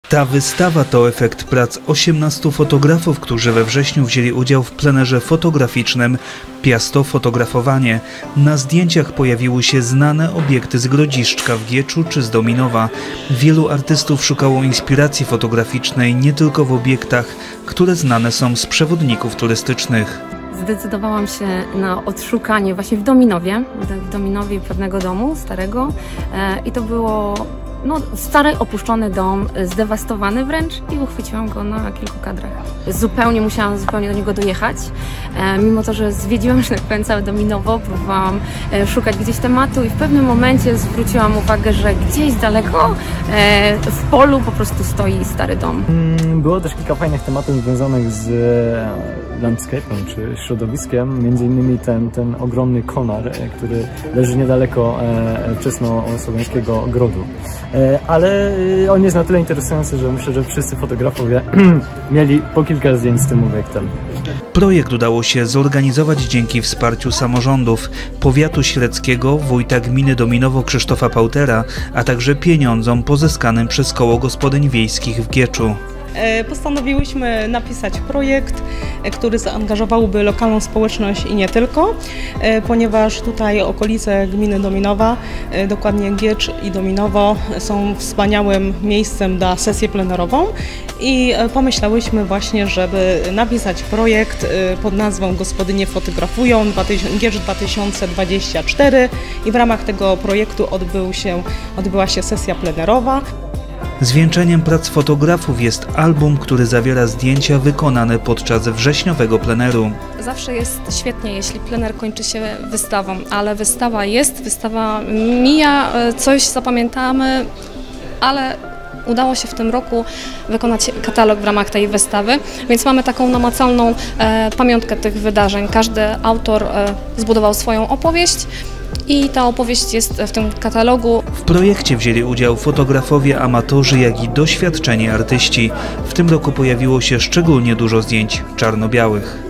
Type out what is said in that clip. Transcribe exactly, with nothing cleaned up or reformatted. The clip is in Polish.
Ta wystawa to efekt prac osiemnastu fotografów, którzy we wrześniu wzięli udział w plenerze fotograficznym Piasto Fotografowanie. Na zdjęciach pojawiły się znane obiekty z Grodziszczka w Gieczu czy z Dominowa. Wielu artystów szukało inspiracji fotograficznej nie tylko w obiektach, które znane są z przewodników turystycznych. Zdecydowałam się na odszukanie właśnie w Dominowie, w Dominowie pewnego domu starego i to było no, stary, opuszczony dom, zdewastowany wręcz i uchwyciłam go na kilku kadrach. Zupełnie musiałam zupełnie do niego dojechać, e, mimo to, że zwiedziłam, że tak powiem, całe Dominowo, próbowałam e, szukać gdzieś tematu i w pewnym momencie zwróciłam uwagę, że gdzieś daleko e, w polu po prostu stoi stary dom. Było też kilka fajnych tematów związanych z landscape'em czy środowiskiem, między innymi ten, ten ogromny konar, który leży niedaleko e, wczesnosłowiańskiego ogrodu. E, ale on jest na tyle interesujący, że myślę, że wszyscy fotografowie mieli po kilka zdjęć z tym obiektem. Projekt udało się zorganizować dzięki wsparciu samorządów, powiatu średzkiego, wójta gminy Dominowo Krzysztofa Pautera, a także pieniądzom pozyskanym przez Koło Gospodyń Wiejskich w Gieczu. Postanowiłyśmy napisać projekt, który zaangażowałby lokalną społeczność i nie tylko, ponieważ tutaj okolice gminy Dominowa, dokładnie Giecz i Dominowo, są wspaniałym miejscem na sesję plenerową i pomyślałyśmy właśnie, żeby napisać projekt pod nazwą Gospodynie fotografują Giecz dwa tysiące dwadzieścia cztery i w ramach tego projektu odbył się, odbyła się sesja plenerowa. Zwieńczeniem prac fotografów jest album, który zawiera zdjęcia wykonane podczas wrześniowego pleneru. Zawsze jest świetnie, jeśli plener kończy się wystawą, ale wystawa jest, wystawa mija, coś zapamiętamy, ale udało się w tym roku wykonać katalog w ramach tej wystawy, więc mamy taką namacalną e, pamiątkę tych wydarzeń. Każdy autor e, zbudował swoją opowieść i ta opowieść jest w tym katalogu. W projekcie wzięli udział fotografowie, amatorzy, jak i doświadczeni artyści. W tym roku pojawiło się szczególnie dużo zdjęć czarno-białych.